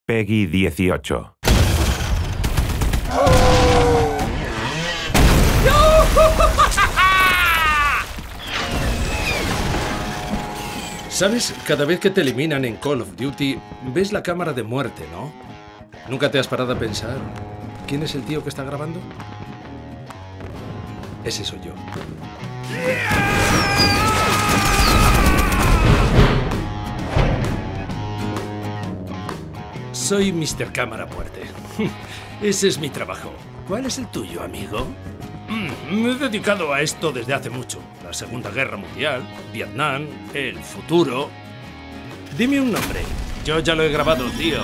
Peggy 18. ¿Sabes? Cada vez que te eliminan en Call of Duty, ves la cámara de muerte, ¿no? ¿Nunca te has parado a pensar quién es el tío que está grabando? Ese soy yo. Soy Mr. Cámara Muerte. Ese es mi trabajo. ¿Cuál es el tuyo, amigo? Me he dedicado a esto desde hace mucho. La Segunda Guerra Mundial, Vietnam, el futuro... Dime un nombre. Yo ya lo he grabado, tío.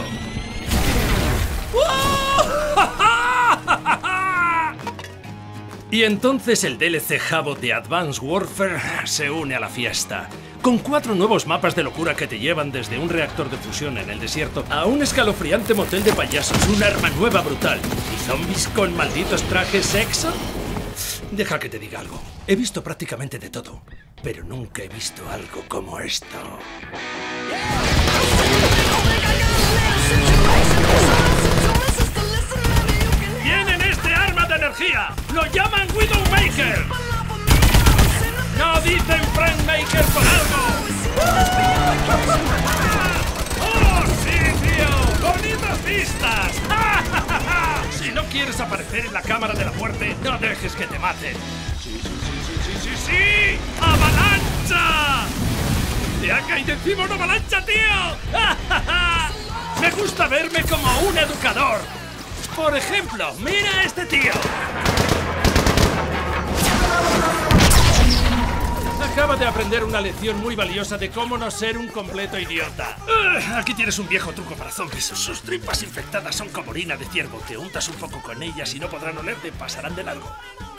Y entonces el DLC Habbo de Advanced Warfare se une a la fiesta. Con 4 nuevos mapas de locura que te llevan desde un reactor de fusión en el desierto a un escalofriante motel de payasos, un arma nueva brutal y zombies con malditos trajes sexo. Deja que te diga algo. He visto prácticamente de todo, pero nunca he visto algo como esto. ¡Tienen este arma de energía! ¡Lo llaman Widowmaker! ¡No dicen Friendmaker por algo! ¡Oh, sí, tío! ¡Bonitas vistas! Si no quieres aparecer en la cámara de la muerte, no dejes que te maten. ¡Sí! ¡Avalancha! ¡Te ha caído encima una avalancha, tío! Me gusta verme como un educador. Por ejemplo, mira a este tío. Acaba de aprender una lección muy valiosa de cómo no ser un completo idiota. Aquí tienes un viejo truco para zombies. Sus tripas infectadas son como orina de ciervo. Te untas un poco con ellas y no podrán olerte, pasarán de largo.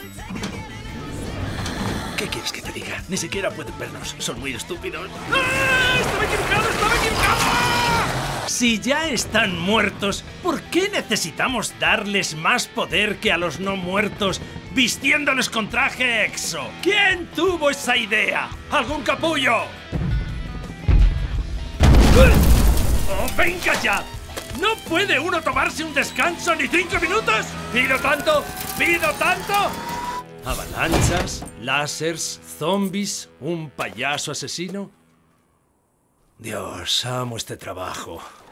¿Qué quieres que te diga? Ni siquiera pueden vernos. Son muy estúpidos. ¡Ah! ¡Estaba equivocado! ¡Estaba equivocado! Si ya están muertos, ¿por qué necesitamos darles más poder que a los no muertos vistiéndoles con traje exo? ¿Quién tuvo esa idea? ¿Algún capullo? ¡Oh, venga ya! ¿No puede uno tomarse un descanso ni 5 minutos? ¿Pido tanto? ¿Pido tanto? ¿Avalanchas? ¿Lásers? ¿Zombies? ¿Un payaso asesino? Dios, amo este trabajo.